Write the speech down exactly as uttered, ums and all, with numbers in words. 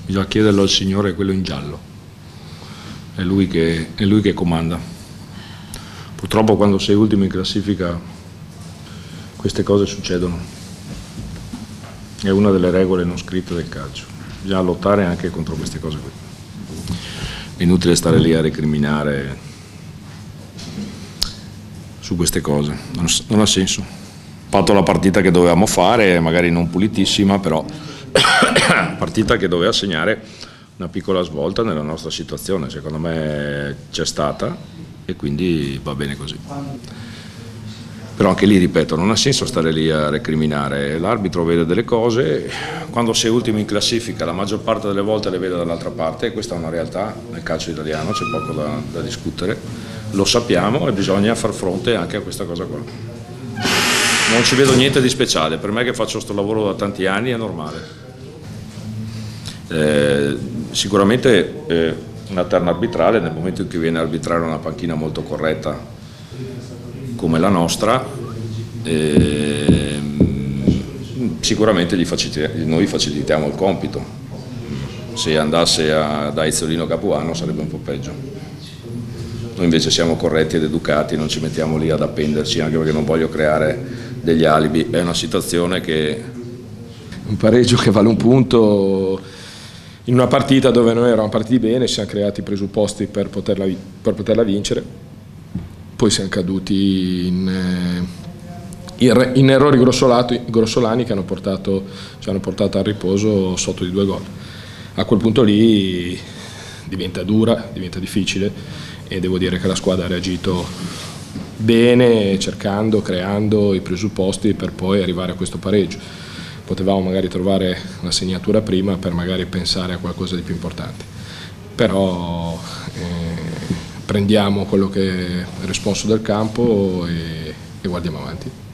bisogna chiederlo al Signore, quello in giallo, è lui che, è lui che comanda. Purtroppo quando sei ultimo in classifica queste cose succedono, è una delle regole non scritte del calcio, bisogna lottare anche contro queste cose qui, è inutile stare lì a recriminare su queste cose, non, non ha senso. Fatto la partita che dovevamo fare, magari non pulitissima, però partita che doveva segnare una piccola svolta nella nostra situazione, secondo me c'è stata e quindi va bene così. Però anche lì, ripeto, non ha senso stare lì a recriminare, l'arbitro vede delle cose, quando sei ultimo in classifica la maggior parte delle volte le vede dall'altra parte e questa è una realtà nel calcio italiano, c'è poco da, da discutere, lo sappiamo e bisogna far fronte anche a questa cosa qua. Non ci vedo niente di speciale, per me che faccio questo lavoro da tanti anni è normale. Eh, sicuramente eh, una terna arbitrale nel momento in cui viene a arbitrare una panchina molto corretta come la nostra, eh, sicuramente gli facilitiamo, noi facilitiamo il compito. Se andasse a, da Ezzolino Capuano sarebbe un po' peggio. Noi invece siamo corretti ed educati, non ci mettiamo lì ad appenderci, anche perché non voglio creare degli alibi, è una situazione che... Un pareggio che vale un punto in una partita dove noi eravamo partiti bene, ci siamo creati i presupposti per poterla, per poterla vincere, poi siamo caduti in, in, in errori grossolani che hanno portato, ci hanno portato al riposo sotto di due gol. A quel punto lì diventa dura, diventa difficile e devo dire che la squadra ha reagito bene, cercando, creando i presupposti per poi arrivare a questo pareggio. Potevamo magari trovare una segnatura prima per magari pensare a qualcosa di più importante, però eh, prendiamo quello che è il responso del campo e, e guardiamo avanti.